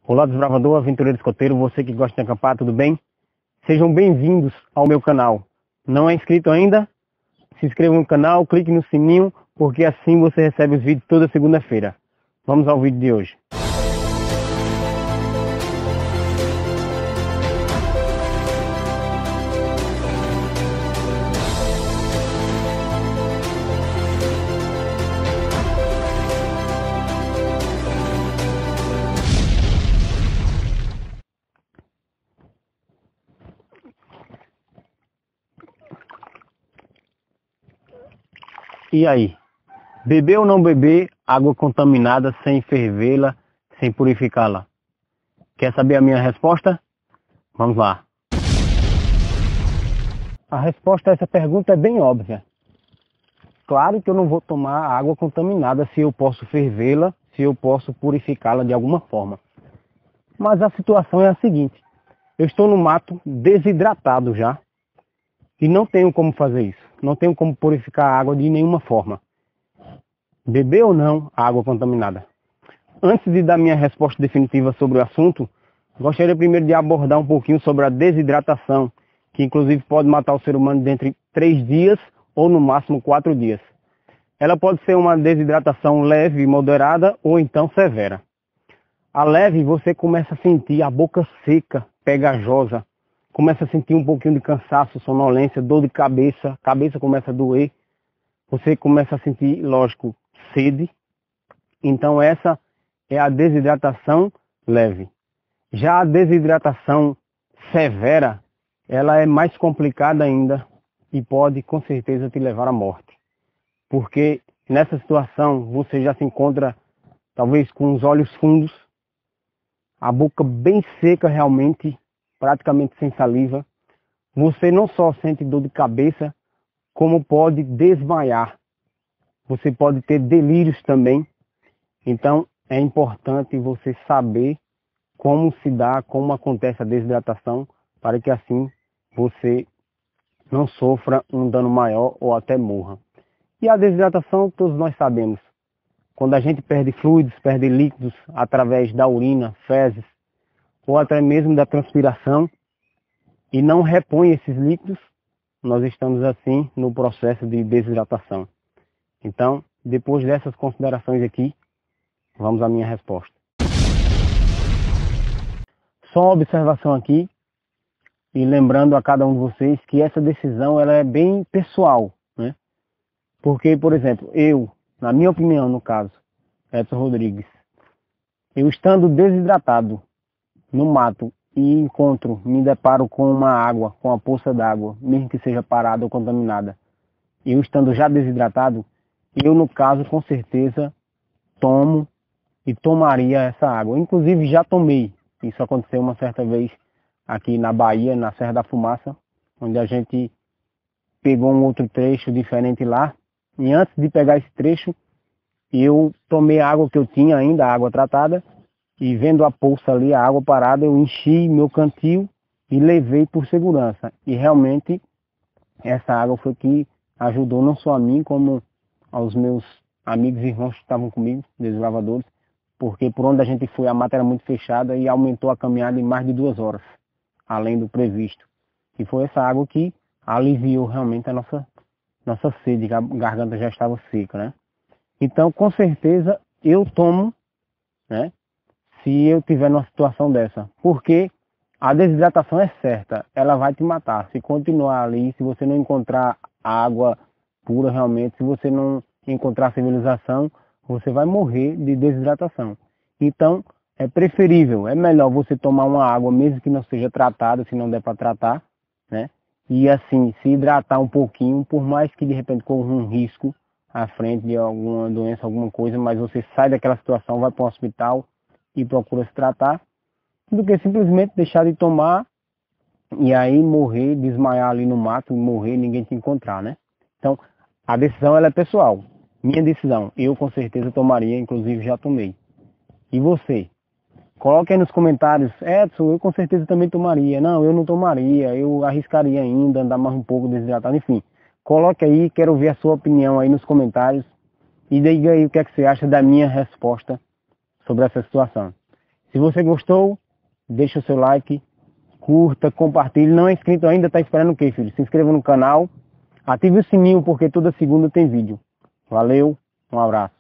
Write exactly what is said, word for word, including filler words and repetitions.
Olá, desbravador, aventureiro escoteiro, você que gosta de acampar, tudo bem? Sejam bem-vindos ao meu canal. Não é inscrito ainda? Se inscreva no canal, clique no sininho, porque assim você recebe os vídeos toda segunda-feira. Vamos ao vídeo de hoje. E aí? Beber ou não beber água contaminada sem fervê-la, sem purificá-la? Quer saber a minha resposta? Vamos lá. A resposta a essa pergunta é bem óbvia. Claro que eu não vou tomar água contaminada se eu posso fervê-la, se eu posso purificá-la de alguma forma. Mas a situação é a seguinte. Eu estou no mato desidratado já e não tenho como fazer isso. Não tenho como purificar a água de nenhuma forma. Beber ou não a água contaminada? Antes de dar minha resposta definitiva sobre o assunto, gostaria primeiro de abordar um pouquinho sobre a desidratação, que inclusive pode matar o ser humano dentro de três dias ou no máximo quatro dias. Ela pode ser uma desidratação leve e moderada ou então severa. A leve, você começa a sentir a boca seca, pegajosa, começa a sentir um pouquinho de cansaço, sonolência, dor de cabeça, a cabeça começa a doer, você começa a sentir, lógico, sede. Então essa é a desidratação leve. Já a desidratação severa, ela é mais complicada ainda e pode com certeza te levar à morte. Porque nessa situação você já se encontra talvez com os olhos fundos, a boca bem seca realmente, praticamente sem saliva. Você não só sente dor de cabeça, como pode desmaiar. Você pode ter delírios também. Então é importante você saber como se dá, como acontece a desidratação, para que assim você não sofra um dano maior ou até morra. E a desidratação, todos nós sabemos. Quando a gente perde fluidos, perde líquidos através da urina, fezes, ou até mesmo da transpiração, e não repõe esses líquidos, nós estamos assim no processo de desidratação. Então, depois dessas considerações aqui, vamos à minha resposta. Só uma observação aqui, e lembrando a cada um de vocês que essa decisão ela é bem pessoal, né? Porque, por exemplo, eu, na minha opinião, no caso, Edson Rodrigues, eu estando desidratado no mato e encontro, me deparo com uma água, com uma poça d'água, mesmo que seja parada ou contaminada, eu estando já desidratado, eu, no caso, com certeza, tomo e tomaria essa água. Inclusive, já tomei. Isso aconteceu uma certa vez aqui na Bahia, na Serra da Fumaça, onde a gente pegou um outro trecho diferente lá. E antes de pegar esse trecho, eu tomei a água que eu tinha ainda, a água tratada, e vendo a poça ali, a água parada, eu enchi meu cantil e levei por segurança. E realmente, essa água foi que ajudou não só a mim, como aos meus amigos e irmãos que estavam comigo, desbravadores, porque por onde a gente foi, a mata era muito fechada e aumentou a caminhada em mais de duas horas, além do previsto. E foi essa água que aliviou realmente a nossa, nossa sede, a garganta já estava seca, né? Então, com certeza, eu tomo, né, se eu tiver numa situação dessa. Porque a desidratação é certa, ela vai te matar. Se continuar ali, se você não encontrar água pura realmente, se você não encontrar civilização, você vai morrer de desidratação. Então, é preferível, é melhor você tomar uma água, mesmo que não seja tratada, se não der para tratar, né? E assim, se hidratar um pouquinho, por mais que de repente corra um risco à frente de alguma doença, alguma coisa, mas você sai daquela situação, vai para um hospital e procura se tratar, do que simplesmente deixar de tomar e aí morrer, desmaiar ali no mato, morrer e ninguém te encontrar, né? Então, a decisão ela é pessoal. Minha decisão, eu com certeza tomaria, inclusive já tomei. E você? Coloque aí nos comentários, Edson, eu com certeza também tomaria. Não, eu não tomaria, eu arriscaria ainda, andar mais um pouco desidratado, enfim. Coloque aí, quero ver a sua opinião aí nos comentários. E diga aí o que é que você acha da minha resposta sobre essa situação. Se você gostou, deixa o seu like, curta, compartilhe. Não é inscrito ainda, tá esperando o quê, filho? Se inscreva no canal, ative o sininho porque toda segunda tem vídeo. Valeu, um abraço.